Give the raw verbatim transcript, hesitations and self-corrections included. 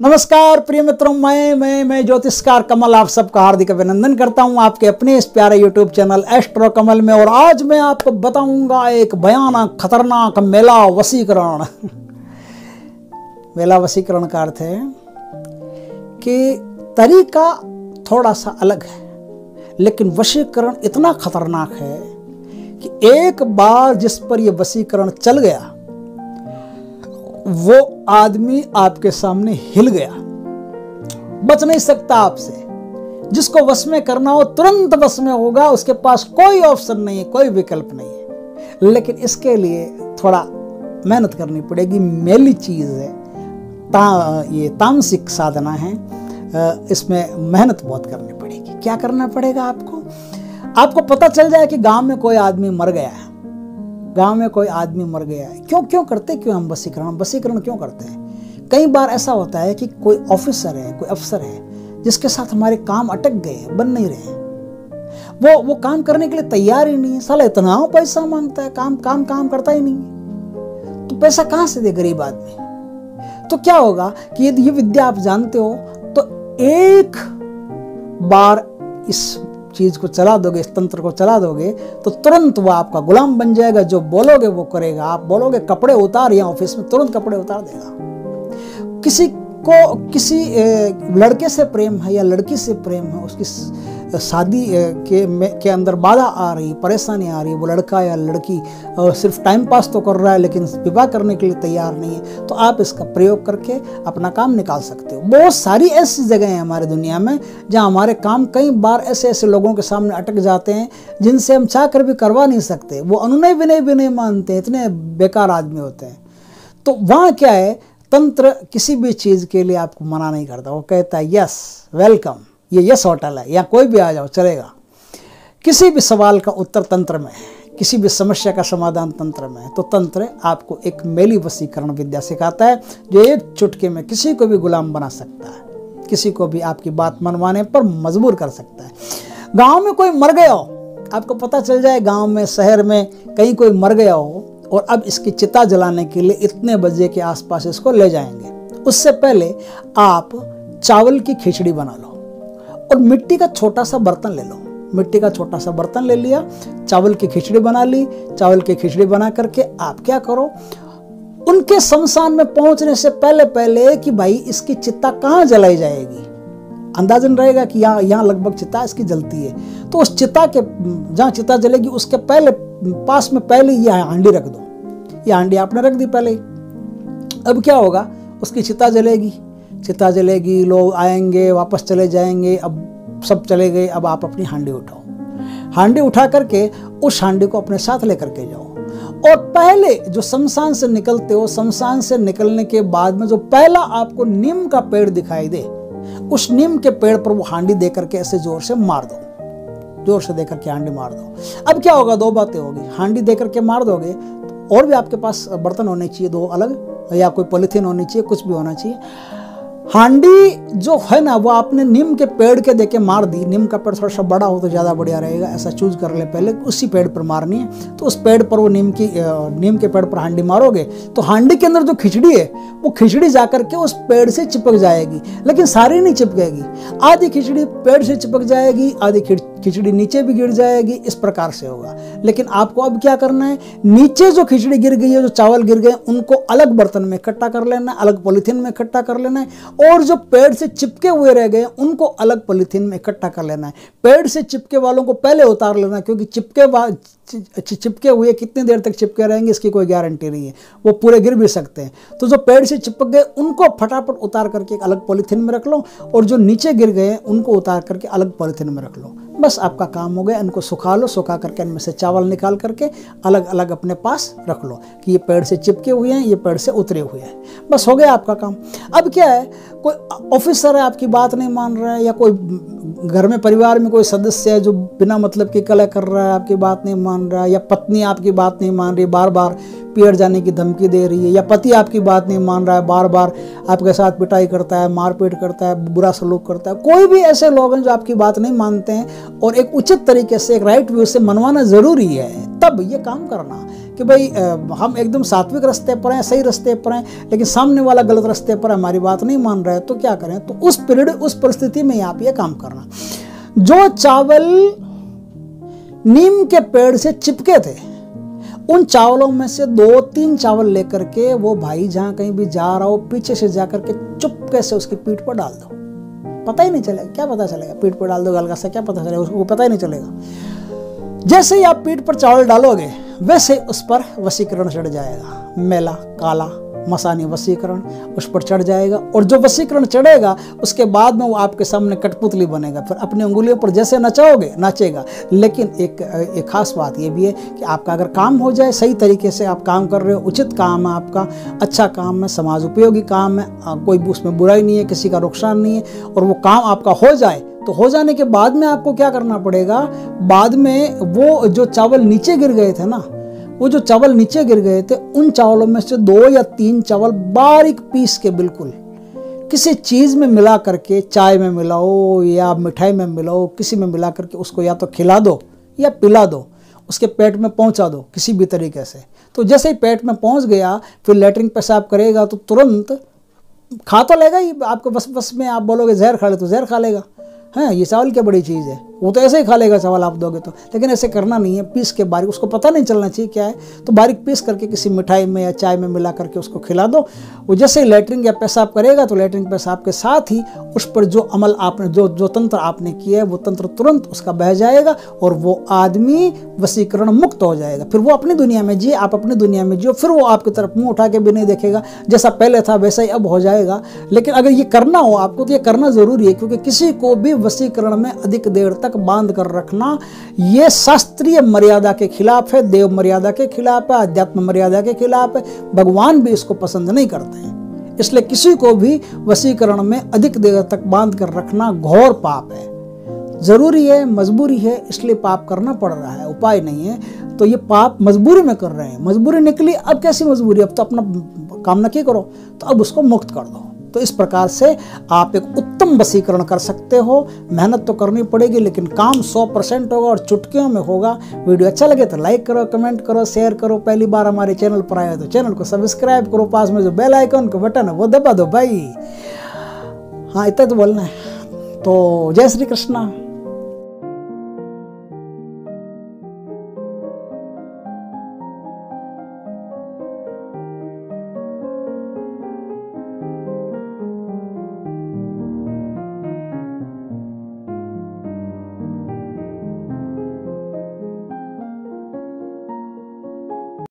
नमस्कार प्रिय मित्रों, मैं मैं मैं ज्योतिषकार कमल आप सबका हार्दिक अभिनंदन करता हूं आपके अपने इस प्यारे यूट्यूब चैनल एस्ट्रो कमल में। और आज मैं आपको बताऊंगा एक भयानक खतरनाक मेला वशीकरण। मेला वशीकरण का अर्थ है कि तरीका थोड़ा सा अलग है, लेकिन वशीकरण इतना खतरनाक है कि एक बार जिस पर यह वशीकरण चल गया वो आदमी आपके सामने हिल गया, बच नहीं सकता आपसे। जिसको वश में करना हो तुरंत वश में होगा, उसके पास कोई ऑप्शन नहीं है, कोई विकल्प नहीं है। लेकिन इसके लिए थोड़ा मेहनत करनी पड़ेगी, मेली चीज़ है, ता, ये तामसिक साधना है, इसमें मेहनत बहुत करनी पड़ेगी। क्या करना पड़ेगा आपको? आपको पता चल जाए कि गांव में कोई आदमी मर गया है, गांव में कोई आदमी मर गया है। क्यों क्यों करते क्यों हम वशीकरण वशीकरण क्यों करते हैं? कई बार ऐसा होता है कि कोई ऑफिसर है, कोई अफसर है जिसके साथ हमारे काम अटक गए, बन नहीं रहे, वो वो काम करने के लिए तैयार ही नहीं है। साला इतना पैसा मांगता है, काम काम काम करता ही नहीं है, तो पैसा कहाँ से दे गरीब आदमी? तो क्या होगा कि यदि ये विद्या आप जानते हो तो एक बार इस चीज को चला दोगे, इस तंत्र को चला दोगे तो तुरंत वो आपका गुलाम बन जाएगा। जो बोलोगे वो करेगा। आप बोलोगे कपड़े उतार या ऑफिस में, तुरंत कपड़े उतार देगा। किसी को किसी लड़के से प्रेम है या लड़की से प्रेम है, उसकी शादी के में के अंदर बाधा आ रही, परेशानी आ रही है, वो लड़का या लड़की सिर्फ टाइम पास तो कर रहा है लेकिन विवाह करने के लिए तैयार नहीं है, तो आप इसका प्रयोग करके अपना काम निकाल सकते हो। बहुत सारी ऐसी जगह हैं हमारे दुनिया में जहां हमारे काम कई बार ऐसे ऐसे लोगों के सामने अटक जाते हैं जिनसे हम चाह कर भी करवा नहीं सकते। वो अनुनय विनय भी नहीं मानते, इतने बेकार आदमी होते हैं। तो वहाँ क्या है, तंत्र किसी भी चीज़ के लिए आपको मना नहीं करता। वो कहता है यस वेलकम, ये यस होटल है, या कोई भी आ जाओ चलेगा। किसी भी सवाल का उत्तर तंत्र में है, किसी भी समस्या का समाधान तंत्र में है। तो तंत्र आपको एक मेली वशीकरण विद्या सिखाता है जो एक चुटके में किसी को भी गुलाम बना सकता है, किसी को भी आपकी बात मनवाने पर मजबूर कर सकता है। गांव में कोई मर गया हो, आपको पता चल जाए गांव में शहर में कहीं कोई मर गया हो और अब इसकी चिता जलाने के लिए इतने बजे के आसपास इसको ले जाएंगे, उससे पहले आप चावल की खिचड़ी बना लो और मिट्टी का छोटा सा बर्तन ले लो। मिट्टी का छोटा सा बर्तन ले लिया, चावल की खिचड़ी बना ली। चावल की खिचड़ी बना करके आप क्या करो, उनके शमशान में पहुंचने से पहले पहले कि भाई इसकी चिता कहाँ जलाई जाएगी, अंदाजन रहेगा कि यहाँ यहाँ लगभग चिता इसकी जलती है, तो उस चिता के जहाँ चिता जलेगी उसके पहले पास में पहले ये हांडी रख दो। ये हांडी आपने रख दी पहले। अब क्या होगा, उसकी चिता जलेगी, चिता जलेगी, लोग आएंगे, वापस चले जाएंगे। अब सब चले गए, अब आप अपनी हांडी उठाओ। हांडी उठा करके उस हांडी को अपने साथ लेकर के जाओ और पहले जो शमशान से निकलते हो, शमशान से निकलने के बाद में जो पहला आपको नीम का पेड़ दिखाई दे, उस नीम के पेड़ पर वो हांडी दे करके ऐसे जोर से मार दो, जोर से देकर के हांडी मार दो। अब क्या होगा, दो बातें होगी। हांडी देकर के मार दोगे तो और भी आपके पास बर्तन होने चाहिए दो अलग, या कोई पॉलीथीन होनी चाहिए, कुछ भी होना चाहिए। हांडी जो है ना वो आपने नीम के पेड़ के देके मार दी। नीम का पेड़ थोड़ा सा बड़ा हो तो ज़्यादा बढ़िया रहेगा, ऐसा चूज कर ले पहले, उसी पेड़ पर मारनी है। तो उस पेड़ पर वो नीम की नीम के पेड़ पर हांडी मारोगे तो हांडी के अंदर जो खिचड़ी है वो खिचड़ी जाकर के उस पेड़ से चिपक जाएगी, लेकिन सारी नहीं चिपकेगी। आधी खिचड़ी पेड़ से चिपक जाएगी, आधी खिचड़ी नीचे भी गिर जाएगी, इस प्रकार से होगा। लेकिन आपको अब क्या करना है, नीचे जो खिचड़ी गिर गई है, जो चावल गिर गए, उनको अलग बर्तन में इकट्ठा कर लेना है, अलग पॉलीथीन में इकट्ठा कर लेना है, और जो पेड़ से चिपके हुए रह गए उनको अलग पॉलीथीन में इकट्ठा कर लेना है। पेड़ से चिपके वालों को पहले उतार लेना, क्योंकि चिपके चिपके हुए कितनी देर तक चिपके रहेंगे इसकी कोई गारंटी नहीं है, वो पूरे गिर भी सकते हैं। तो जो पेड़ से चिपक गए उनको फटाफट उतार करके एक अलग पॉलीथीन में रख लो, और जो नीचे गिर गए उनको उतार करके अलग पॉलीथीन में रख लो। बस आपका काम हो गया। इनको सुखा लो, सुखा करके इनमें से चावल निकाल करके अलग अलग अपने पास रख लो कि ये पेड़ से चिपके हुए हैं, ये पेड़ से उतरे हुए हैं। बस हो गया आपका काम। अब क्या है, कोई ऑफिसर है आपकी बात नहीं मान रहा है, या कोई घर में परिवार में कोई सदस्य है जो बिना मतलब की कलह कर रहा है, आपकी बात नहीं मान रहा है, या पत्नी आपकी बात नहीं मान रही, बार बार पियर जाने की धमकी दे रही है, या पति आपकी बात नहीं मान रहा है, बार बार आपके साथ पिटाई करता है, मारपीट करता है, बुरा सलूक करता है। कोई भी ऐसे लोग हैं जो आपकी बात नहीं मानते हैं और एक उचित तरीके से, एक राइट व्यू से मनवाना जरूरी है। तब ये काम करना कि भाई हम एकदम सात्विक रास्ते पर हैं, सही रास्ते पर हैं, लेकिन सामने वाला गलत रास्ते पर हमारी बात नहीं मान रहा है, तो क्या करें? तो उस पीरियड, उस परिस्थिति में आप ये काम करना। जो चावल नीम के पेड़ से चिपके थे, उन चावलों में से दो तीन चावल लेकर के वो भाई जहां कहीं भी जा रहा हो, पीछे से जाकर के चुपके से उसकी पीठ पर डाल दो। पता ही नहीं चलेगा। क्या पता चलेगा? पीठ पर डाल दो हल्का सा, क्या पता चलेगा? उसको पता ही नहीं चलेगा। जैसे ही आप पीठ पर चावल डालोगे, वैसे उस पर वशीकरण चढ़ जाएगा। मेला, काला, मसानी वशीकरण उस पर चढ़ जाएगा। और जो वशीकरण चढ़ेगा, उसके बाद में वो आपके सामने कठपुतली बनेगा। फिर अपनी उंगलियों पर जैसे नचाओगे, नाचेगा। लेकिन एक एक खास बात ये भी है कि आपका अगर काम हो जाए, सही तरीके से आप काम कर रहे हो, उचित काम है आपका, अच्छा काम है, समाज उपयोगी काम है, कोई उसमें बुराई नहीं है, किसी का नुकसान नहीं है, और वो काम आपका हो जाए, तो हो जाने के बाद में आपको क्या करना पड़ेगा? बाद में वो जो चावल नीचे गिर गए थे ना, वो जो चावल नीचे गिर गए थे, उन चावलों में से दो या तीन चावल बारीक पीस के बिल्कुल किसी चीज़ में मिला करके, चाय में मिलाओ या मिठाई में मिलाओ, किसी में मिला करके उसको या तो खिला दो या पिला दो, उसके पेट में पहुंचा दो किसी भी तरीके से। तो जैसे ही पेट में पहुंच गया, फिर लेटरिन पेशाब करेगा तो तुरंत खा तो लेगा ही। आपको बस बस में आप बोलोगे जहर खा ले तो जहर खा लेगा। हाँ, ये चावल क्या बड़ी चीज़ है, वो तो ऐसे ही खा लेगा चावल आप दोगे तो। लेकिन ऐसे करना नहीं है, पीस के बारीक, उसको पता नहीं चलना चाहिए क्या है, तो बारीक पीस करके किसी मिठाई में या चाय में मिला करके उसको खिला दो। वो जैसे ही लेटरिन या पेशाब करेगा, तो लेटरिन पेशाब के साथ ही उस पर जो अमल आपने, जो जो तंत्र आपने किया है, वो तंत्र तुरंत उसका बह जाएगा और वो आदमी वशीकरण मुक्त हो जाएगा। फिर वो अपनी दुनिया में जिए, आप अपनी दुनिया में जियो। फिर वो आपकी तरफ मुँह उठा के भी नहीं देखेगा, जैसा पहले था वैसा ही अब हो जाएगा। लेकिन अगर ये करना हो आपको, तो ये करना ज़रूरी है, क्योंकि किसी को भी वशीकरण में अधिक देर तक बांध कर रखना, ये शास्त्रीय मर्यादा के खिलाफ है, देव मर्यादा के खिलाफ है, अध्यात्म मर्यादा के खिलाफ है। भगवान भी इसको पसंद नहीं करते हैं। इसलिए किसी को भी वशीकरण में अधिक देर तक बांध कर रखना घोर पाप है। जरूरी है, मजबूरी है, इसलिए पाप करना पड़ रहा है, उपाय नहीं है। तो ये पाप मजबूरी में कर रहे हैं। मजबूरी निकली, अब कैसी मजबूरी? अब तो अपना काम न की करो, तो अब उसको मुक्त कर दो। तो इस प्रकार से आप एक उत्तम वशीकरण कर सकते हो। मेहनत तो करनी पड़ेगी, लेकिन काम सौ परसेंट होगा और चुटकियों में होगा। वीडियो अच्छा लगे तो लाइक करो, कमेंट करो, शेयर करो। पहली बार हमारे चैनल पर आए हो तो चैनल को सब्सक्राइब करो। पास में जो बेल आइकन का बटन है वो दबा दो भाई। हाँ, इतना तो बोलना है। तो जय श्री कृष्णा।